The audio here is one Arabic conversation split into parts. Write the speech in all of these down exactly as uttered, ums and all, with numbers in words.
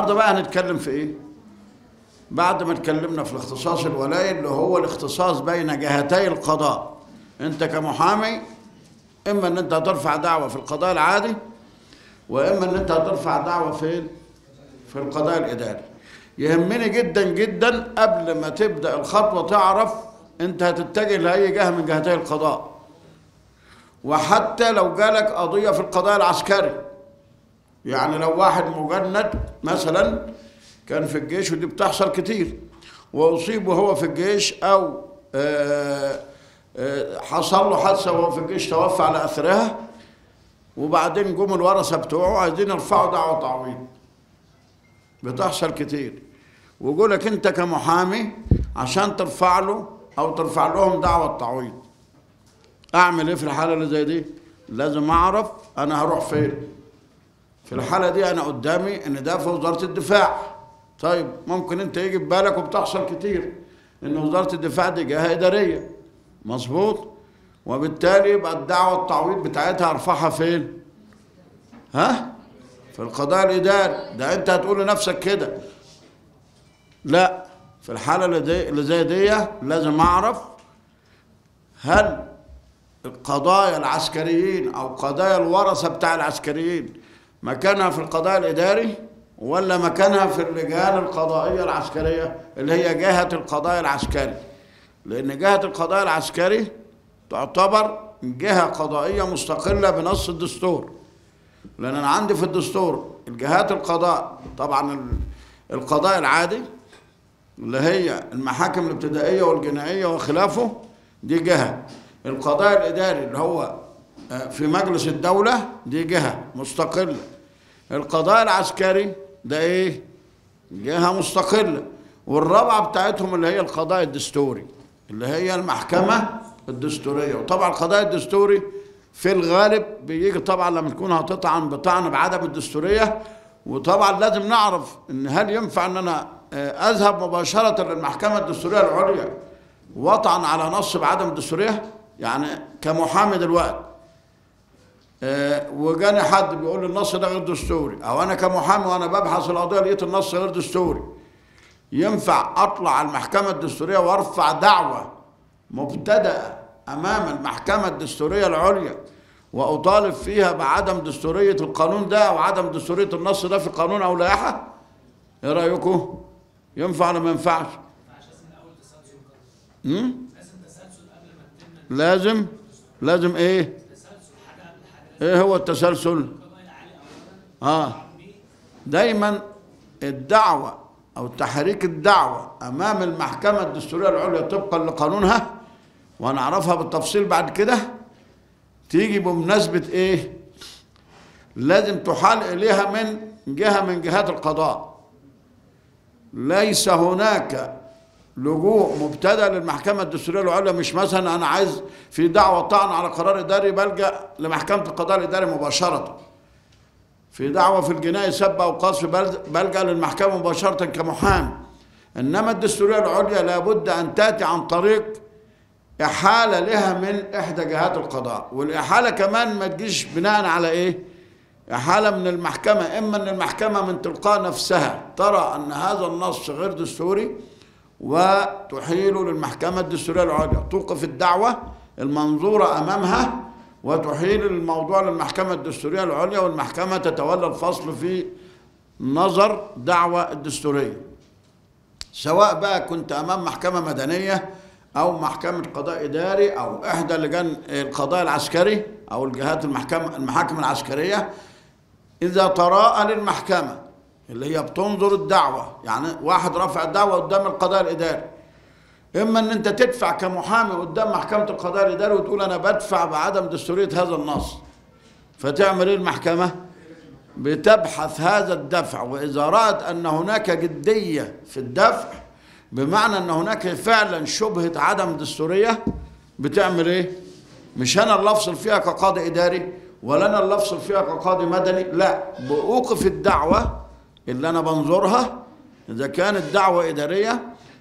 النهارده بقى هنتكلم في ايه؟ بعد ما اتكلمنا في الاختصاص الولائي اللي هو الاختصاص بين جهتي القضاء. انت كمحامي اما ان انت هترفع دعوه في القضاء العادي، واما ان انت هترفع دعوه فين؟ في القضاء الاداري. يهمني جدا جدا قبل ما تبدا الخطوه تعرف انت هتتجه لاي جهه من جهتي القضاء. وحتى لو جالك قضيه في القضاء العسكري، يعني لو واحد مجند مثلا كان في الجيش، ودي بتحصل كتير، واصيب وهو في الجيش، او آآ آآ حصل له حادثه وهو في الجيش توفى على اثرها، وبعدين جم الورثه بتوعه عايزين يرفعوا دعوه تعويض. بتحصل كتير، ويقول لك انت كمحامي عشان ترفع له او ترفع لهم دعوه تعويض، اعمل ايه في الحاله اللي زي دي؟ لازم اعرف انا هروح فين. في الحاله دي انا قدامي ان ده في وزاره الدفاع. طيب ممكن انت يجي في بالك، وبتحصل كتير، ان وزاره الدفاع دي جهه اداريه، مظبوط، وبالتالي يبقى الدعوه التعويض بتاعتها ارفعها فين؟ ها؟ في القضاء الاداري. ده انت هتقول لنفسك كده. لا، في الحاله اللي, دي اللي زي دي لازم اعرف هل القضايا العسكريين او قضايا الورثه بتاع العسكريين مكانها في القضاء الاداري، ولا مكانها في اللجان القضائيه العسكريه اللي هي جهه القضاء العسكري. لان جهه القضاء العسكري تعتبر جهه قضائيه مستقله بنص الدستور. لان انا عندي في الدستور الجهات القضاء، طبعا القضاء العادي اللي هي المحاكم الابتدائيه والجنائيه وخلافه، دي جهه. القضاء الاداري اللي هو في مجلس الدوله، دي جهه مستقله. القضاء العسكري ده ايه؟ جهه مستقله. والرابعه بتاعتهم اللي هي القضاء الدستوري، اللي هي المحكمه الدستوريه. وطبعا القضاء الدستوري في الغالب بيجي طبعا لما تكون هتطعن بطعن بعدم الدستوريه. وطبعا لازم نعرف ان هل ينفع ان انا اذهب مباشره للمحكمه الدستوريه العليا واطعن على نص بعدم الدستوريه؟ يعني كمحامي دلوقتي أه وجاني حد بيقول لي النص ده غير دستوري، او انا كمحامي وانا ببحث القضيه لقيت النص غير دستوري، ينفع اطلع على المحكمه الدستوريه وارفع دعوه مبتدأه امام المحكمه الدستوريه العليا واطالب فيها بعدم دستوريه القانون ده او عدم دستوريه النص ده في قانون او لائحه؟ ايه رايكم؟ ينفع ولا ما ينفعش؟ امم لازم لازم ايه؟ ايه هو التسلسل؟ اه دايما الدعوه او تحريك الدعوه امام المحكمه الدستوريه العليا طبقا لقانونها، وهنعرفها بالتفصيل بعد كده، تيجي بمناسبه ايه؟ لازم تحال اليها من جهه من جهات القضاء. ليس هناك لجوء مبتدأ للمحكمة الدستورية العليا. مش مثلا أنا عايز في دعوة طعن على قرار إداري بلجأ لمحكمة القضاء الإداري مباشرة. في دعوة في الجنائي سب أو قذف بلجأ للمحكمة مباشرة كمحامي. إنما الدستورية العليا لابد أن تأتي عن طريق إحالة لها من إحدى جهات القضاء. والإحالة كمان ما تجيش بناء على إيه؟ إحالة من المحكمة، إما أن المحكمة من تلقاء نفسها ترى أن هذا النص غير دستوري وتحيله للمحكمة الدستورية العليا، توقف الدعوة المنظورة أمامها وتحيل الموضوع للمحكمة الدستورية العليا، والمحكمة تتولى الفصل في نظر دعوة الدستورية. سواء بقى كنت أمام محكمة مدنية أو محكمة قضاء إداري أو إحدى لجان القضاء العسكري أو الجهات المحكمة المحاكم العسكرية، إذا تراءى للمحكمة اللي هي بتنظر الدعوة، يعني واحد رفع الدعوة قدام القضاء الإداري، إما أن أنت تدفع كمحامي قدام محكمة القضاء الإداري وتقول أنا بدفع بعدم دستورية هذا النص. فتعمل إيه المحكمة؟ بتبحث هذا الدفع، وإذا رأت أن هناك جدية في الدفع، بمعنى أن هناك فعلا شبهة عدم دستورية، بتعمل إيه؟ مش أنا اللي أفصل فيها كقاضي إداري، ولا أنا اللي أفصل فيها كقاضي مدني، لا، بأوقف الدعوة اللي أنا بنظرها. إذا كانت دعوة إدارية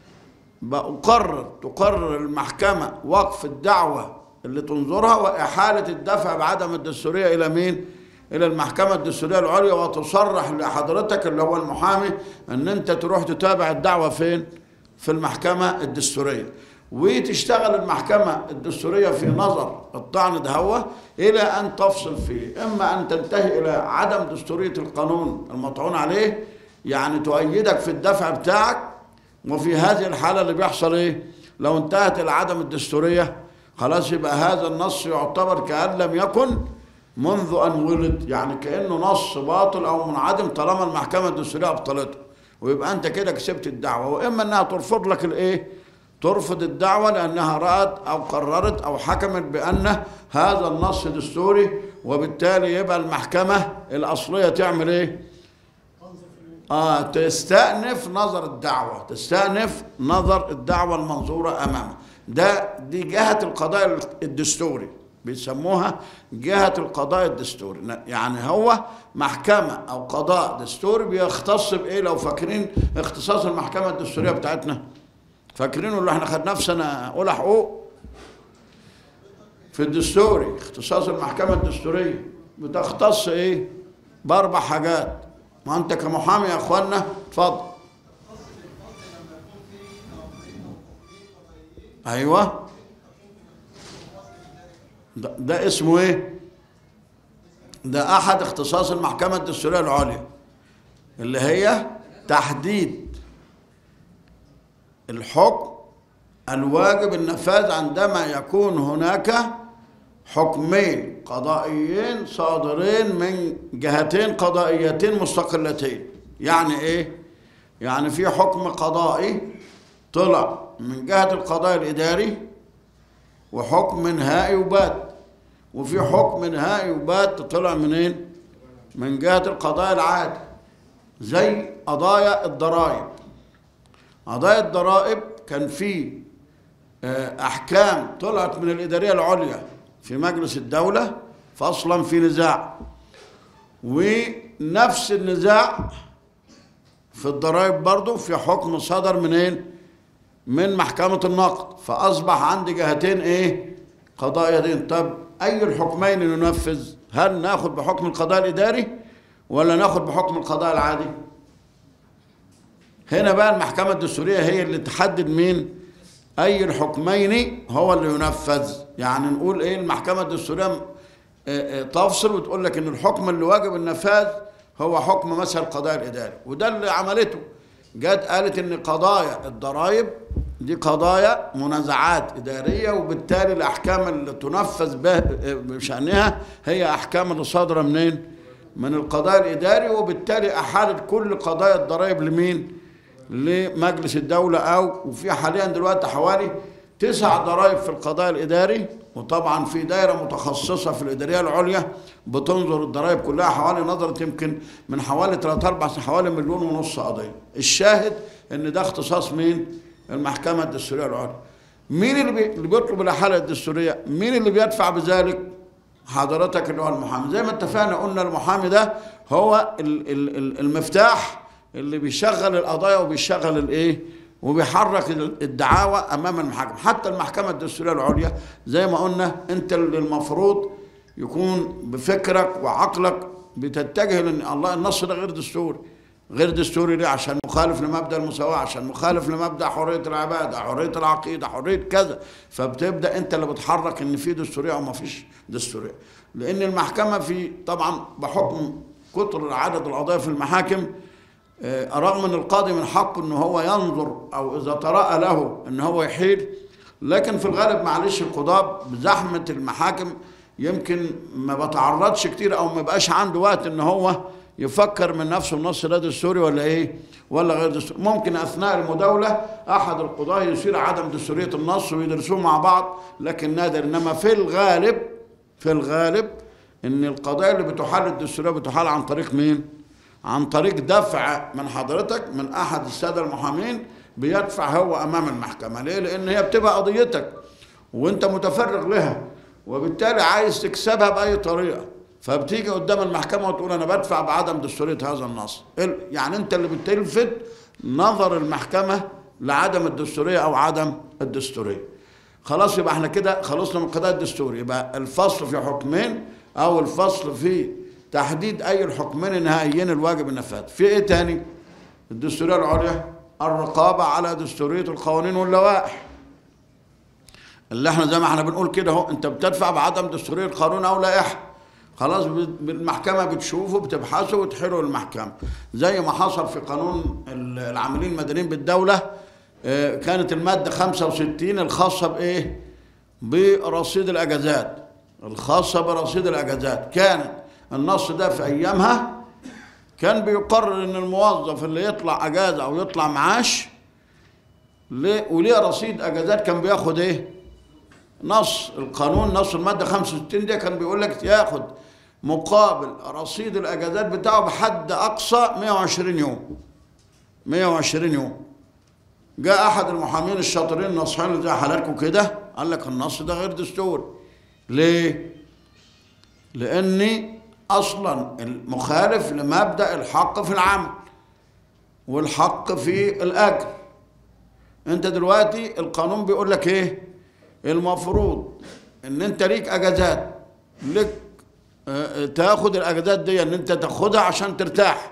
بأقرر تقرر المحكمة وقف الدعوة اللي تنظرها وإحالة الدفع بعدم الدستورية إلى مين؟ الى المحكمة الدستورية العليا وتصرح لحضرتك اللي هو المحامي ان انت تروح تتابع الدعوة فين؟ في المحكمة الدستورية، وتشتغل المحكمة الدستورية في نظر الطعن ده هو إلى أن تفصل فيه، إما أن تنتهي إلى عدم دستورية القانون المطعون عليه، يعني تؤيدك في الدفع بتاعك، وفي هذه الحالة اللي بيحصل إيه؟ لو انتهت إلى عدم الدستورية خلاص يبقى هذا النص يعتبر كأن لم يكن منذ أن ولد، يعني كأنه نص باطل أو منعدم طالما المحكمة الدستورية أبطلته، ويبقى أنت كده كسبت الدعوة. وإما أنها ترفض لك الإيه؟ ترفض الدعوة لأنها رأت أو قررت أو حكمت بأن هذا النص دستوري، وبالتالي يبقى المحكمة الأصلية تعمل إيه؟ آه تستأنف نظر الدعوة، تستأنف نظر الدعوة المنظورة أمامها. ده دي جهة القضاء الدستوري، بيسموها جهة القضاء الدستوري، يعني هو محكمة أو قضاء دستوري بيختص بإيه؟ لو فاكرين اختصاص المحكمة الدستورية بتاعتنا، فاكرينه اللي احنا خدناه في سنة أولى حقوق في الدستوري، اختصاص المحكمة الدستورية بتختص إيه؟ بأربع حاجات. ما أنت كمحامي يا أخوانا اتفضل. أيوه ده, ده اسمه إيه؟ ده أحد اختصاص المحكمة الدستورية العليا، اللي هي تحديد الحكم الواجب النفاذ عندما يكون هناك حكمين قضائيين صادرين من جهتين قضائيتين مستقلتين. يعني ايه؟ يعني في حكم قضائي طلع من جهة القضاء الإداري وحكم نهائي وبات، وفي حكم نهائي وبات طلع منين؟ من جهة القضاء العادي، زي قضايا الضرائب. قضايا الضرائب كان في أحكام طلعت من الإدارية العليا في مجلس الدولة فأصلا في نزاع، ونفس النزاع في الضرائب برضو في حكم صدر منين؟ من محكمة النقد، فأصبح عندي جهتين إيه؟ قضائيتين. طب أي الحكمين ننفذ؟ هل ناخد بحكم القضاء الإداري ولا ناخد بحكم القضاء العادي؟ هنا بقى المحكمة الدستورية هي اللي تحدد مين؟ أي الحكمين هو اللي ينفذ. يعني نقول إيه؟ المحكمة الدستورية تفصل وتقول لك إن الحكم اللي واجب النفاذ هو حكم مثلا القضاء الإداري، وده اللي عملته. جت قالت إن قضايا الضرائب دي قضايا منازعات إدارية، وبالتالي الأحكام اللي تنفذ بشأنها هي أحكام اللي صادرة منين؟ من القضاء الإداري، وبالتالي أحالت كل قضايا الضرائب لمين؟ لمجلس الدولة. أو وفي حاليا دلوقتي حوالي تسع ضرائب في القضاء الإداري، وطبعا في دائرة متخصصة في الإدارية العليا بتنظر الضرائب كلها، حوالي نظرت يمكن من حوالي ثلاث أربع حوالي مليون ونص قضية. الشاهد إن ده اختصاص مين؟ المحكمة الدستورية العليا. مين اللي, بي... اللي بيطلب الإحالة الدستورية؟ مين اللي بيدفع بذلك؟ حضرتك اللي هو المحامي. زي ما اتفقنا قلنا المحامي ده هو المفتاح اللي بيشغل القضايا وبيشغل الايه وبيحرك الدعاوى امام المحاكم. حتى المحكمة الدستورية العليا زي ما قلنا انت اللي المفروض يكون بفكرك وعقلك بتتجه لان الله النص ده غير دستوري. غير دستوري ليه؟ عشان مخالف لمبدأ المساواة، عشان مخالف لمبدأ حرية العبادة، حرية العقيدة، حرية كذا. فبتبدأ انت اللي بتحرك ان في دستورية او ما فيش دستورية، لان المحكمة في طبعا بحكم كتر عدد القضايا في المحاكم، رغم ان القاضي من حقه ان هو ينظر او اذا ترأى له ان هو يحيل، لكن في الغالب معلش القضاة بزحمة المحاكم يمكن ما بتعرضش كتير او ما بقاش عنده وقت ان هو يفكر من نفسه النص ده دستوري ولا ايه ولا غير دستوري. ممكن اثناء المداولة احد القضاة يصير عدم دستورية النص ويدرسوه مع بعض، لكن نادر. انما في الغالب في الغالب ان القضايا اللي بتحال الدستورية بتحال عن طريق مين؟ عن طريق دفع من حضرتك من احد السادة المحامين، بيدفع هو امام المحكمة. ليه؟ لان هي بتبقى قضيتك وانت متفرغ لها، وبالتالي عايز تكسبها باي طريقة، فبتيجي قدام المحكمة وتقول انا بدفع بعدم دستورية هذا النص. يعني انت اللي بتلفت نظر المحكمة لعدم الدستورية او عدم الدستورية. خلاص يبقى احنا كده خلصنا من القضاء الدستوري. يبقى الفصل في حكمين او الفصل في تحديد أي الحكمين النهائيين الواجب النفاذ. في إيه تاني؟ الدستورية العليا الرقابة على دستورية القوانين واللوائح، اللي احنا زي ما احنا بنقول كده اهو، انت بتدفع بعدم دستورية قانون أو لائحة، خلاص المحكمة بتشوفه بتبحثه وتحيله للمحكمة، زي ما حصل في قانون العاملين المدنيين بالدولة. كانت المادة خمسة وستين الخاصة بإيه؟ برصيد الأجازات، الخاصة برصيد الأجازات. كانت النص ده في أيامها كان بيقرر إن الموظف اللي يطلع أجازة أو يطلع معاش وليه رصيد أجازات كان بياخد إيه؟ نص القانون، نص المادة خمسة وستين دي كان بيقول لك ياخد مقابل رصيد الأجازات بتاعه بحد أقصى مئة وعشرين يوم. مئة وعشرين يوم. جاء أحد المحامين الشاطرين الناصحين اللي زي حالاتكم كده قال لك النص ده غير دستوري. ليه؟ لأني أصلا المخالف لمبدأ الحق في العمل والحق في الأجر. أنت دلوقتي القانون بيقول لك إيه؟ المفروض إن أنت ليك أجازات، لك تاخد الأجازات دي إن أنت تاخدها عشان ترتاح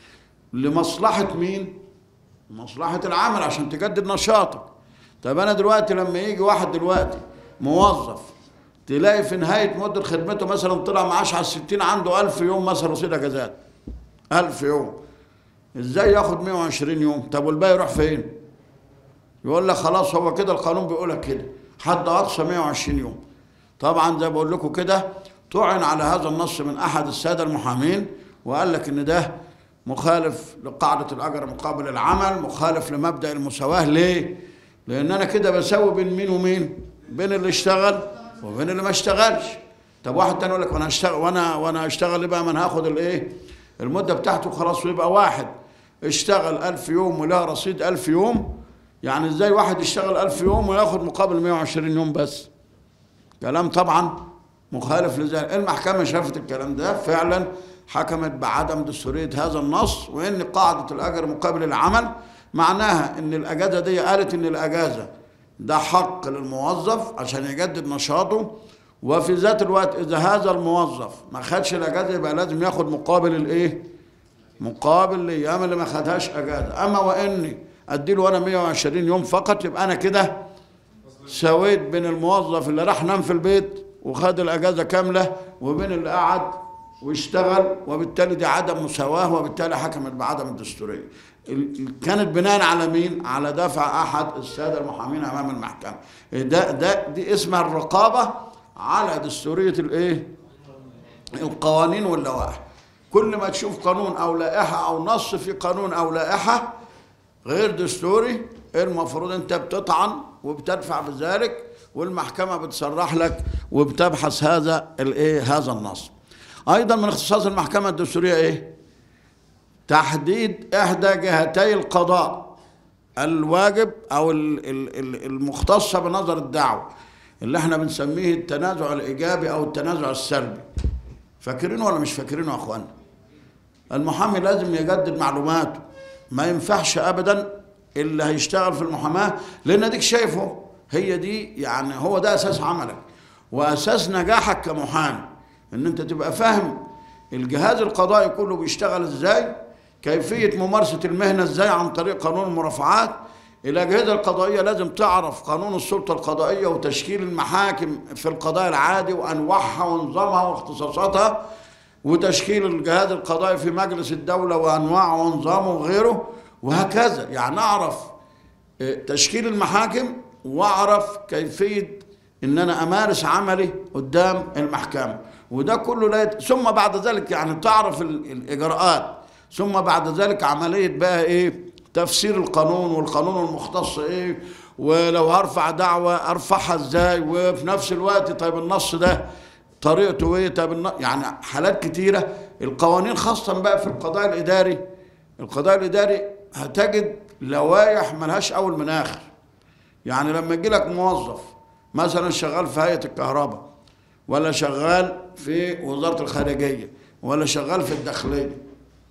لمصلحة مين؟ مصلحة العمل، عشان تجدد نشاطك. طب أنا دلوقتي لما يجي واحد دلوقتي موظف تلاقي في نهاية مدة خدمته مثلا طلع معاش على الستين، عنده ألف يوم مثلا رصيد أجازات، ألف يوم، إزاي ياخد مئة وعشرين يوم؟ طب والباقي يروح فين؟ يقول لك خلاص هو كده القانون بيقول لك كده حد أقصى مئة وعشرين يوم. طبعا زي بقول لكم كده طعن على هذا النص من أحد السادة المحامين وقال لك إن ده مخالف لقاعدة الأجر مقابل العمل، مخالف لمبدأ المساواة. ليه؟ لأن أنا كده بساوي بين مين ومين؟ بين اللي اشتغل وبين اللي ما اشتغلش. طب واحد تاني يقول لك وانا اشتغل وانا وانا اشتغل ايه بقى؟ ما انا هاخد الايه؟ المدة بتاعته خلاص، ويبقى واحد اشتغل ألف يوم وله رصيد ألف يوم. يعني ازاي واحد يشتغل ألف يوم وياخد مقابل مئة وعشرين يوم بس؟ كلام طبعا مخالف لذلك. المحكمة شافت الكلام ده فعلا، حكمت بعدم دستورية هذا النص، وإن قاعدة الأجر مقابل العمل معناها إن الأجازة دي، قالت إن الأجازة ده حق للموظف عشان يجدد نشاطه، وفي ذات الوقت إذا هذا الموظف ما خدش الأجازة يبقى لازم ياخد مقابل الإيه؟ مقابل الأيام اللي ما خدهاش أجازة. أما وإني أديله أنا مئة وعشرين يوم فقط، يبقى أنا كده سويت بين الموظف اللي راح نام في البيت وخد الأجازة كاملة وبين اللي قعد واشتغل، وبالتالي دي عدم مساواة، وبالتالي حكمت بعدم الدستورية. كانت بناء على مين؟ على دفع أحد السادة المحامين أمام المحكمة. ده ده دي اسمها الرقابة على دستورية الإيه؟ القوانين واللوائح. كل ما تشوف قانون أو لائحة أو نص في قانون أو لائحة غير دستوري، المفروض أنت بتطعن وبتدفع بذلك، والمحكمة بتصرح لك وبتبحث هذا الإيه؟ هذا النص. أيضا من اختصاص المحكمة الدستورية إيه؟ تحديد إحدى جهتي القضاء الواجب أو المختصة بنظر الدعوة، اللي احنا بنسميه التنازع الإيجابي أو التنازع السلبي. فاكرينه ولا مش فاكرينه يا أخوانا؟ المحامي لازم يجدد معلوماته، ما ينفعش أبدا اللي هيشتغل في المحاماة، لأن ديك شايفه هي دي، يعني هو ده أساس عملك وأساس نجاحك كمحامي، إن أنت تبقى فاهم الجهاز القضائي كله بيشتغل إزاي، كيفية ممارسة المهنة إزاي عن طريق قانون المرافعات. الأجهزة القضائية لازم تعرف قانون السلطة القضائية وتشكيل المحاكم في القضاء العادي وأنواعها ونظامها واختصاصاتها، وتشكيل الجهاز القضائي في مجلس الدولة وأنواعه ونظامه وغيره، وهكذا. يعني أعرف تشكيل المحاكم وأعرف كيفية إن أنا أمارس عملي قدام المحكمة، وده كله لا يت... ثم بعد ذلك يعني تعرف الإجراءات، ثم بعد ذلك عملية بقى إيه؟ تفسير القانون، والقانون المختص إيه، ولو هرفع دعوة أرفعها إزاي، وفي نفس الوقت طيب النص ده طريقته إيه، طيب النص... يعني حالات كتيرة. القوانين خاصة بقى في القضاء الإداري، القضاء الإداري هتجد لوائح ملهاش أول من آخر. يعني لما يجي لك موظف مثلا شغال في هيئة الكهرباء، ولا شغال في وزارة الخارجية، ولا شغال في الداخلية،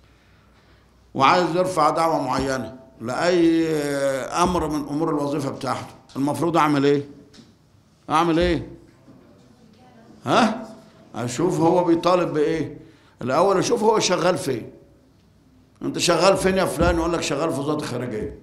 وعايز يرفع دعوة معينة لأي أمر من أمور الوظيفة بتاعته، المفروض أعمل إيه؟ أعمل إيه؟ ها؟ أشوف هو بيطالب بإيه؟ الاول اشوف هو شغال فين. انت شغال فين يا فلان؟ يقول لك شغال في وزاره الخارجيه،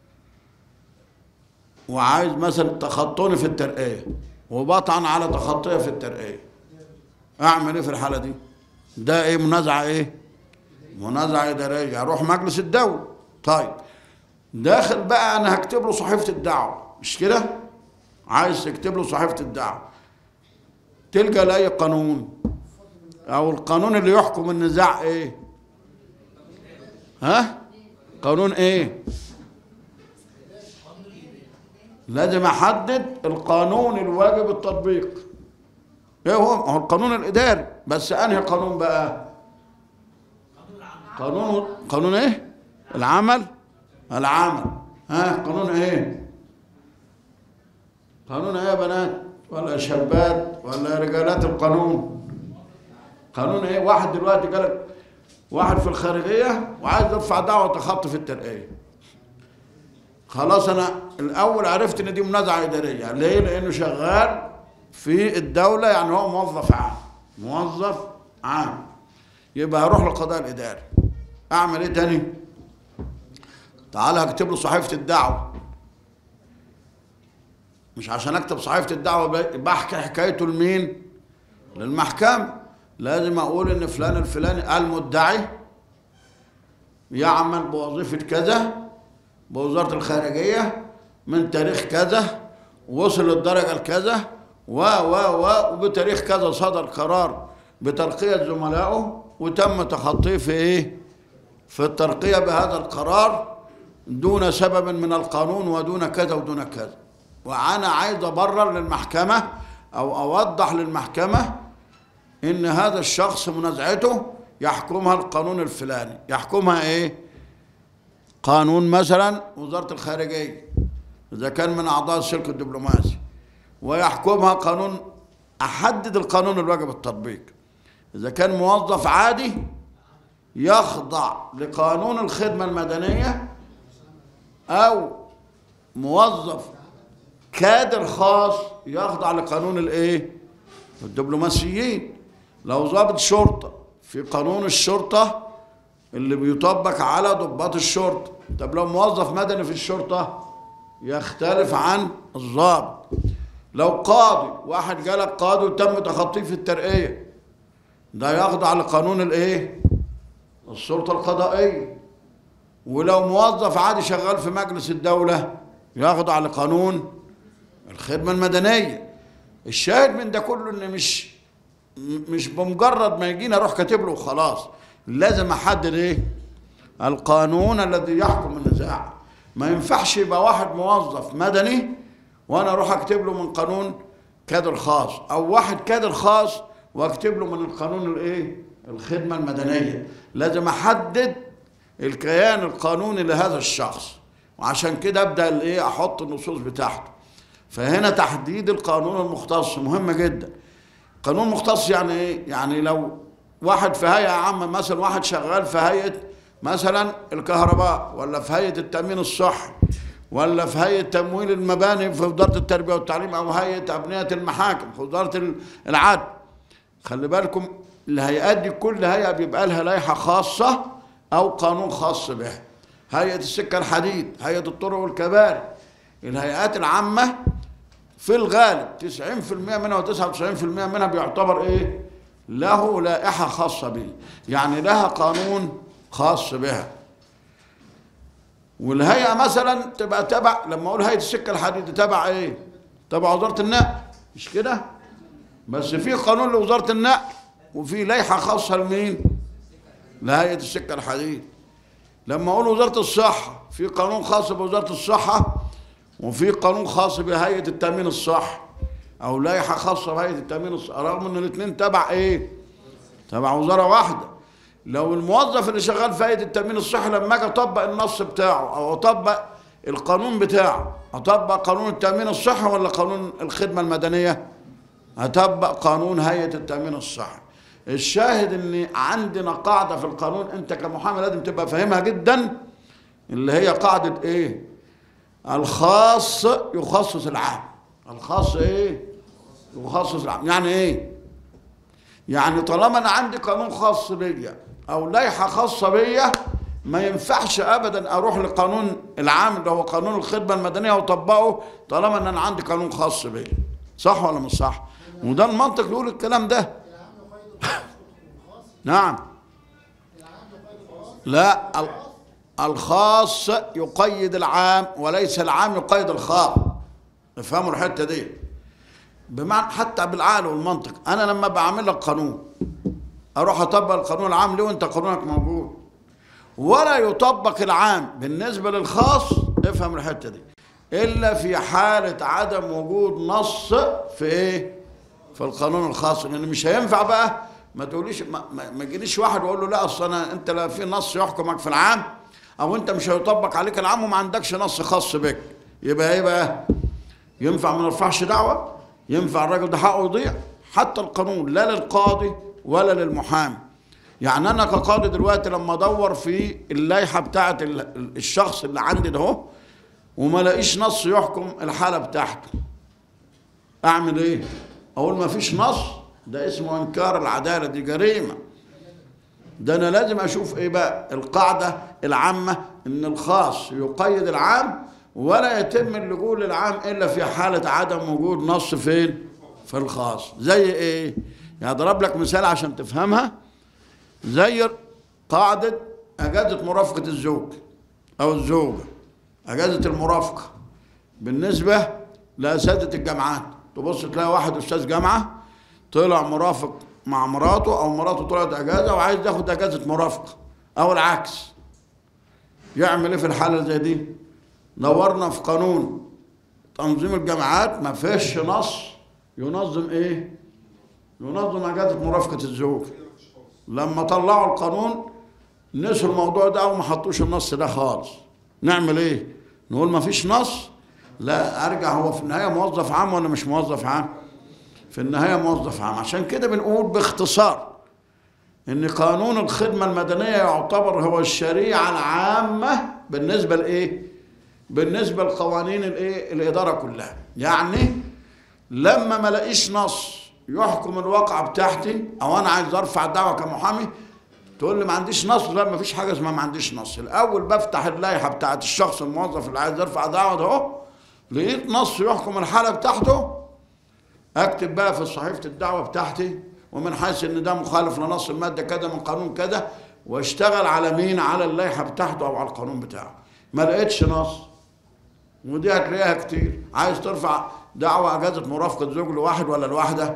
وعايز مثلا تخطوني في الترقيه، وبطعن على تخطيه في الترقيه، اعمل ايه في الحاله دي؟ ده ايه؟ منازعه ايه؟ منازعه اداريه، اروح مجلس الدوله. طيب داخل بقى انا هكتب له صحيفه الدعوه، مش كده؟ عايز تكتب له صحيفه الدعوه، تلجأ لاي قانون؟ او القانون اللي يحكم النزاع ايه؟ ها؟ قانون ايه؟ لازم احدد القانون الواجب التطبيق. ايه هو؟ هو القانون الاداري، بس انهي قانون بقى؟ قانون قانون ايه؟ العمل. العمل. ها؟ قانون ايه؟ قانون ايه يا بنات ولا شابات ولا رجالات القانون؟ قانون ايه؟ واحد دلوقتي قالك واحد في الخارجيه وعايز يرفع دعوه تخطي في الترقيه. خلاص انا الاول عرفت ان دي منازعه اداريه. ليه؟ لانه شغال في الدوله، يعني هو موظف عام. موظف عام يبقى هروح للقضاء الاداري. اعمل ايه تاني؟ تعالى هكتب له صحيفه الدعوه. مش عشان اكتب صحيفه الدعوه بحكي حكايته لمين؟ للمحكمه. لازم اقول ان فلان الفلاني المدعي يعمل بوظيفه كذا بوزاره الخارجيه من تاريخ كذا، وصل للدرجه الكذا و و و وبتاريخ كذا صدر قرار بترقيه زملائه وتم تخطيه في ايه؟ في الترقيه بهذا القرار دون سبب من القانون ودون كذا ودون كذا. وانا عايز ابرر للمحكمه او اوضح للمحكمه ان هذا الشخص منازعته يحكمها القانون الفلاني. يحكمها ايه؟ قانون مثلا وزاره الخارجيه اذا كان من اعضاء السلك الدبلوماسي، ويحكمها قانون، احدد القانون الواجب التطبيق. اذا كان موظف عادي يخضع لقانون الخدمه المدنيه، او موظف كادر خاص يخضع لقانون الايه؟ الدبلوماسيين. لو ضابط شرطه في قانون الشرطه اللي بيطبق على ضباط الشرطه. طب لو موظف مدني في الشرطه يختلف عن الضابط. لو قاضي، واحد جالك قاضي وتم تخطيه في الترقيه، ده يخضع لقانون الايه؟ السلطه القضائيه. ولو موظف عادي شغال في مجلس الدوله يخضع لقانون الخدمه المدنيه. الشاهد من ده كله ان مش مش بمجرد ما يجينا اروح كاتب له وخلاص، لازم احدد ايه؟ القانون الذي يحكم النزاع. ما ينفعش يبقى واحد موظف مدني وانا اروح اكتب له من قانون كادر خاص، او واحد كادر خاص واكتب له من القانون الايه؟ الخدمه المدنيه. لازم احدد الكيان القانوني لهذا الشخص، وعشان كده ابدا الايه؟ احط النصوص بتاعته. فهنا تحديد القانون المختص مهم جدا. قانون مختص يعني ايه؟ يعني لو واحد في هيئه عامه، مثلا واحد شغال في هيئه مثلا الكهرباء، ولا في هيئه التامين الصحي، ولا في هيئه تمويل المباني في وزاره التربيه والتعليم، او هيئه ابنيه المحاكم في وزاره العدل. خلي بالكم الهيئات دي كل هيئه بيبقى لها لائحه خاصه او قانون خاص بها. هيئه السكه الحديد، هيئه الطرق والكباري، الهيئات العامه في الغالب تسعين في المئة منها وتسعة وتسعين في المئة منها بيعتبر ايه؟ له لائحه خاصه به، يعني لها قانون خاص بها. والهيئه مثلا تبقى تبع، لما اقول هيئه السكه الحديد تبع ايه؟ تبع وزاره النقل، مش كده؟ بس في قانون لوزاره النقل وفي لائحه خاصه لمين؟ لهيئه السكه الحديد. لما اقول وزاره الصحه في قانون خاص بوزاره الصحه، وفي قانون خاص بهيئه التامين الصحي، او لائحه خاصه بهيئه التامين الصحي، رغم ان الاثنين تبع ايه؟ تبع وزاره واحده. لو الموظف اللي شغال في هيئه التامين الصحي لما اجي اطبق النص بتاعه او اطبق القانون بتاعه، اطبق قانون التامين الصحي ولا قانون الخدمه المدنيه؟ اطبق قانون هيئه التامين الصحي. الشاهد ان عندنا قاعده في القانون انت كمحامي لازم تبقى فاهمها جدا، اللي هي قاعده ايه؟ الخاص يخصص العام. الخاص ايه؟ يخصص العام. يعني ايه؟ يعني طالما انا عندي قانون خاص بيا او لائحه خاصه بيا، ما ينفعش ابدا اروح للقانون العام اللي هو قانون الخدمه المدنيه واطبقه طالما ان انا عندي قانون خاص بيا. صح ولا مش صح؟ وده المنطق يقول الكلام ده. نعم. لا، الخاص يقيد العام وليس العام يقيد الخاص. افهموا الحته دي. بمعنى حتى بالعقل والمنطق، انا لما بعمل لك قانون اروح اطبق القانون العام ليه وانت قانونك موجود؟ ولا يطبق العام بالنسبه للخاص، افهم الحته دي، الا في حاله عدم وجود نص في ايه؟ في القانون الخاص. لان مش هينفع بقى ما تقوليش ما, ما يجيليش واحد واقول له لا اصل انا انت لا في نص يحكمك في العام او انت مش هيطبق عليك العام وما عندكش نص خاص بك. يبقى ايه بقى؟ ينفع ما نرفعش دعوه؟ ينفع الراجل ده حقه يضيع؟ حتى القانون لا للقاضي ولا للمحامي. يعني انا كقاضي دلوقتي لما ادور في اللائحه بتاعه الشخص اللي عندي ده اهو وما لاقيش نص يحكم الحاله بتاعته، اعمل ايه؟ اقول ما فيش نص؟ ده اسمه انكار العداله، دي جريمه. ده انا لازم اشوف ايه بقى القاعده العامه، ان الخاص يقيد العام ولا يتم اللجوء للعام الا في حاله عدم وجود نص فين؟ في الخاص. زي ايه؟ يعني اضرب لك مثال عشان تفهمها. زي قاعده اجازه مرافقه الزوج او الزوجه، اجازه المرافقه بالنسبه لاساتذه الجامعات. تبص تلاقي واحد استاذ جامعه طلع مرافق مع مراته او مراته طلعت اجازه وعايز ياخد اجازه مرافقه او العكس. يعمل ايه في الحاله زي دي؟ دورنا في قانون تنظيم الجامعات ما فيش نص ينظم ايه؟ ينظم اجازه مرافقه الزوج. لما طلعوا القانون نسوا الموضوع ده وما حطوش النص ده خالص. نعمل ايه؟ نقول ما فيش نص؟ لا، ارجع هو في النهايه موظف عام ولا مش موظف عام؟ في النهايه موظف عام. عشان كده بنقول باختصار ان قانون الخدمه المدنيه يعتبر هو الشريعه العامه بالنسبه لايه؟ بالنسبه لقوانين الايه؟ الاداره كلها. يعني لما ما الاقيش نص يحكم الواقعه بتاعتي او انا عايز ارفع دعوه كمحامي، تقول لي ما عنديش نص. لا، ما فيش حاجه اسمها ما عنديش نص. الاول بفتح اللائحه بتاعت الشخص الموظف اللي عايز يرفع دعوه ده اهو، لقيت نص يحكم الحاله بتاعته، اكتب بقى في صحيفه الدعوه بتاعتي ومن حيث ان ده مخالف لنص الماده كذا من قانون كذا، واشتغل على مين؟ على اللائحه بتاعته او على القانون بتاعه. ما لقيتش نص، ودي هتلاقيها كتير. عايز ترفع دعوه اجازه مرافقه زوج لواحد ولا لواحده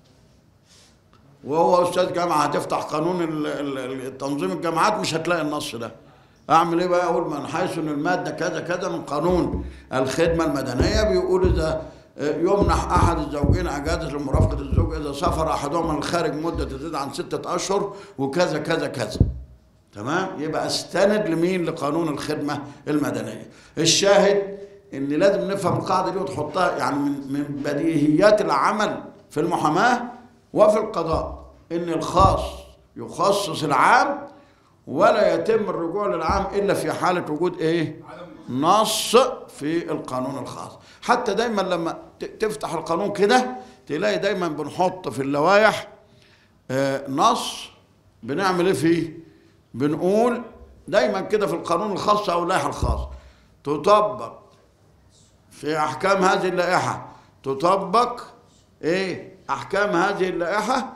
وهو استاذ جامعه، هتفتح قانون تنظيم الجامعات مش هتلاقي النص ده. اعمل ايه بقى؟ اقول من حيث ان الماده كذا كذا من قانون الخدمه المدنيه بيقول اذا يمنح احد الزوجين اجازه لمرافقه الزوج اذا سافر احدهما للخارج مده تزيد عن سته اشهر وكذا كذا كذا. تمام؟ يبقى استند لمين؟ لقانون الخدمه المدنيه. الشاهد ان لازم نفهم القاعده دي وتحطها يعني من من بديهيات العمل في المحاماه وفي القضاء، ان الخاص يخصص العام ولا يتم الرجوع للعام الا في حاله وجود ايه؟ نص في القانون الخاص. حتى دايما لما تفتح القانون كده تلاقي دايما بنحط في اللوائح نص بنعمل ايه فيه؟ بنقول دايما كده في القانون الخاص او اللائحه الخاصه تطبق في احكام هذه اللائحه، تطبق ايه؟ احكام هذه اللائحه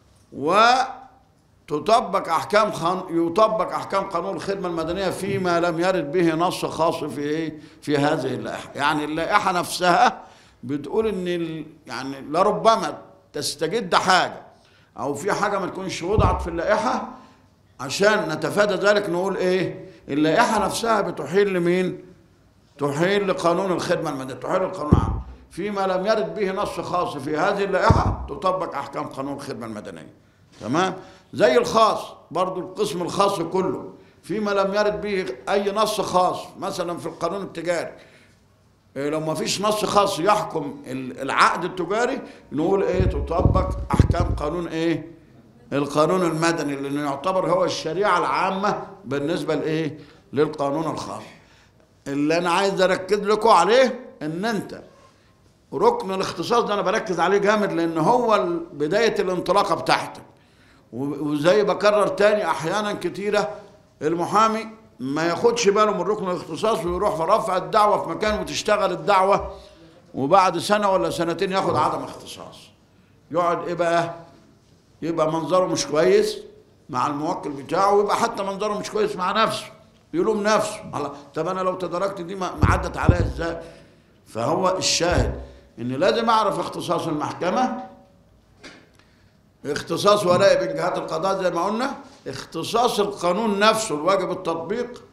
وتطبق احكام خان... يطبق احكام قانون الخدمه المدنيه فيما لم يرد به نص خاص في ايه؟ في هذه اللائحه. يعني اللائحه نفسها بتقول ان ال... يعني لربما تستجد حاجه او في حاجه ما تكونش وضعت في اللائحه، عشان نتفادى ذلك نقول ايه؟ اللائحه نفسها بتحيل لمين؟ تحيل لقانون الخدمه المدنيه، تحيل للقانون العام. فيما لم يرد به نص خاص في هذه اللائحه تطبق احكام قانون الخدمه المدنيه. تمام؟ زي الخاص برضو، القسم الخاص كله فيما لم يرد به اي نص خاص، مثلا في القانون التجاري لو ما فيش نص خاص يحكم العقد التجاري نقول ايه؟ تطبق احكام قانون ايه؟ القانون المدني، لانه يعتبر هو الشريعه العامه بالنسبه لايه؟ للقانون الخاص. اللي انا عايز اركز لكم عليه ان انت ركن الاختصاص ده انا بركز عليه جامد، لان هو بدايه الانطلاقه بتاعتك. وزي بكرر تاني احيانا كتيره المحامي ما ياخدش باله من ركن الاختصاص ويروح في رفع الدعوه في مكان وتشتغل الدعوه، وبعد سنه ولا سنتين ياخد عدم اختصاص. يقعد ايه بقى؟ يبقى منظره مش كويس مع الموكل بتاعه، ويبقى حتى منظره مش كويس مع نفسه، يلوم نفسه. طب انا لو تداركت دي ما عدت عليا ازاي؟ فهو الشاهد ان لازم اعرف اختصاص المحكمه، اختصاص ولائي بين جهات القضاء زي ما قلنا، اختصاص القانون نفسه الواجب التطبيق،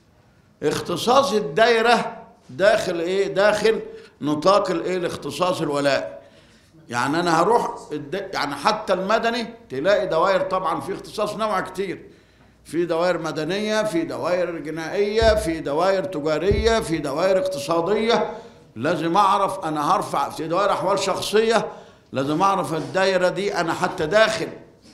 اختصاص الدايره داخل ايه؟ داخل نطاق الايه؟ الاختصاص الولائي. يعني انا هروح يعني حتى المدني تلاقي دوائر، طبعا في اختصاص نوع كتير، في دوائر مدنيه، في دوائر جنائيه، في دوائر تجاريه، في دوائر اقتصاديه. لازم اعرف انا هرفع في دوائر احوال شخصيه، لازم اعرف الدايره دي انا حتى داخل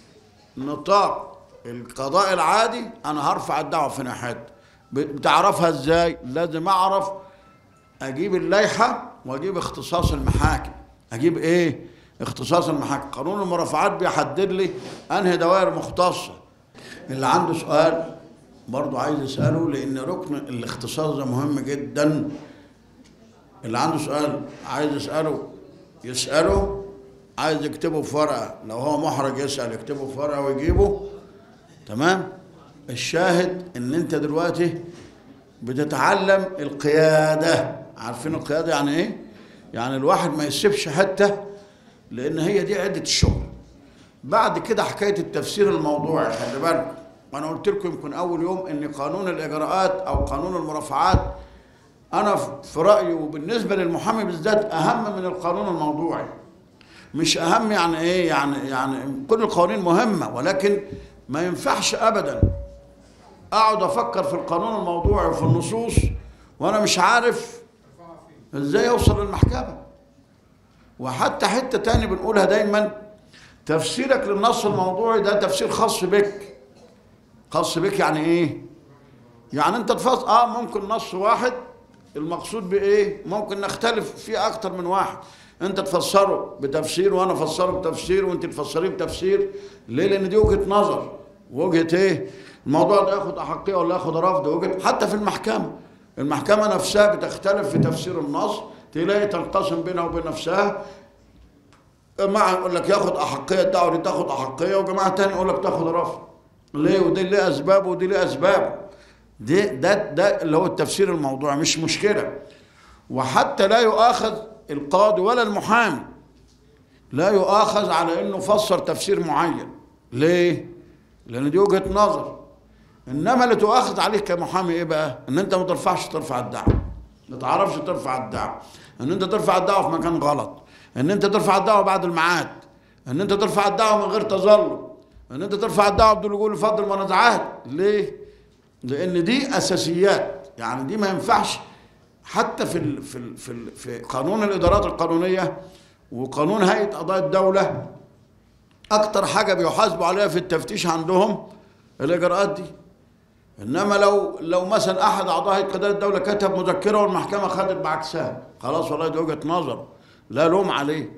نطاق القضاء العادي انا هرفع الدعوه في ناحيتها. بتعرفها ازاي؟ لازم اعرف اجيب اللائحه واجيب اختصاص المحاكم. اجيب ايه؟ اختصاص المحاكم. قانون المرافعات بيحدد لي انهي دوائر مختصه. اللي عنده سؤال برضه عايز يساله، لان ركن الاختصاص ده مهم جدا. اللي عنده سؤال عايز يساله يساله، عايز يكتبه في ورقه، لو هو محرج يسال يكتبه في ورقه ويجيبه. تمام؟ الشاهد ان انت دلوقتي بتتعلم القياده. عارفين القياده يعني ايه؟ يعني الواحد ما يسيبش حته، لان هي دي عده الشغل. بعد كده حكايه التفسير الموضوعي، خلي بالكم، وانا قلت لكم يمكن اول يوم ان قانون الاجراءات او قانون المرافعات انا في رايي وبالنسبه للمحامي بالذات اهم من القانون الموضوعي. مش اهم يعني ايه؟ يعني يعني كل القوانين مهمه، ولكن ما ينفعش ابدا اقعد افكر في القانون الموضوعي وفي النصوص وانا مش عارف ازاي اوصل للمحكمه. وحتى حته تاني بنقولها دايما، تفسيرك للنص الموضوعي ده تفسير خاص بك. خاص بك يعني ايه؟ يعني انت تفسر اه ممكن نص واحد المقصود بايه؟ ممكن نختلف فيه اكتر من واحد. انت تفسره بتفسير وانا افسره بتفسير وانت تفسريه بتفسير. ليه؟ لان دي وجهه نظر، وجهه ايه؟ الموضوع ده ياخد احقيه ولا ياخد رفض، وجهه. حتى في المحكمه، المحكمه نفسها بتختلف في تفسير النص، تلاقي تنقسم بينها وبين نفسها. جماعه يقول لك ياخد احقيه الدعوه دي تاخد احقيه، وجماعه تاني يقول لك تاخد رفض. ليه؟ ودي ليه اسباب ودي ليه اسباب. دي ده ده اللي هو التفسير الموضوعي، مش مشكله. وحتى لا يؤاخذ القاضي ولا المحامي، لا يؤاخذ على انه فسر تفسير معين. ليه؟ لان دي وجهه نظر. انما اللي تؤاخذ عليك كمحامي ايه بقى؟ ان انت ما ترفعش ترفع الدعوه، ما تعرفش ترفع الدعوه، ان انت ترفع الدعوه في مكان غلط، ان انت ترفع الدعوه بعد الميعاد، ان انت ترفع الدعوه من غير تظلم، ان انت ترفع الدعوه بدون لجوء لفضل المنازعات. ليه؟ لان دي اساسيات. يعني دي ما ينفعش حتى في ال في ال في, ال في قانون الادارات القانونيه وقانون هيئه قضاء الدوله، اكتر حاجه بيحاسبوا عليها في التفتيش عندهم الاجراءات دي. انما لو لو مثلا احد اعضاء هيئه قضاء الدوله كتب مذكره والمحكمه خدت بعكسها، خلاص والله دي وجهه نظر، لا لوم عليه.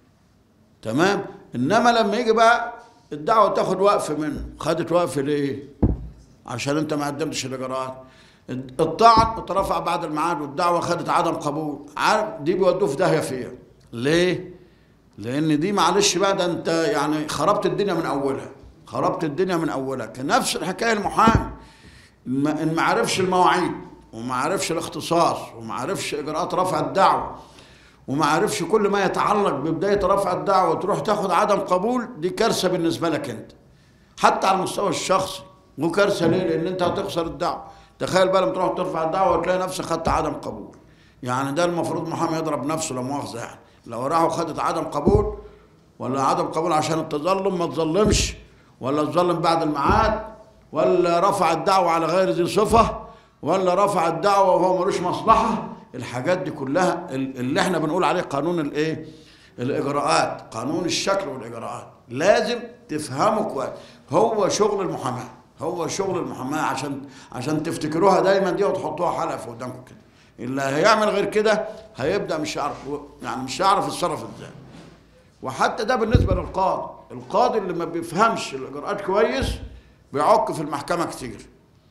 تمام؟ انما لما يجي بقى الدعوه تاخد وقف منه، خدت وقف ليه؟ عشان انت ما قدمتش الاجراءات. الطعن اترفع بعد الميعاد والدعوه خدت عدم قبول، عارف دي بيودوه في داهيه فيها. ليه؟ لان دي معلش بقى ده انت يعني خربت الدنيا من اولها، خربت الدنيا من اولها. كان نفس الحكايه المحامي، ان ما عرفش المواعيد وما عرفش الاختصاص وما عرفش اجراءات رفع الدعوه وما عرفش كل ما يتعلق ببدايه رفع الدعوه وتروح تاخد عدم قبول، دي كارثه بالنسبه لك انت حتى على المستوى الشخصي. وكارثه ليه؟ لان انت هتخسر الدعوه. تخيل بقى لما تروح ترفع الدعوه وتلاقي نفسك خدت عدم قبول. يعني ده المفروض محامي يضرب نفسه لا مؤاخذه. يعني لو راحوا خدت عدم قبول ولا عدم قبول عشان التظلم، ما تظلمش ولا تظلم بعد الميعاد ولا رفع الدعوه على غير ذي صفه ولا رفع الدعوه وهو ملوش مصلحه. الحاجات دي كلها اللي احنا بنقول عليه قانون الايه؟ الاجراءات، قانون الشكل والاجراءات. لازم تفهمه كويس. هو شغل المحاماه، هو شغل المحاماه عشان عشان تفتكروها دايما دي وتحطوها حلقه في قدامكم كده. اللي هيعمل غير كده هيبدا مش هيعرف، يعني مش هيعرف يتصرف ازاي. وحتى ده بالنسبه للقاضي، القاضي اللي ما بيفهمش الاجراءات كويس بيعك في المحكمه كتير،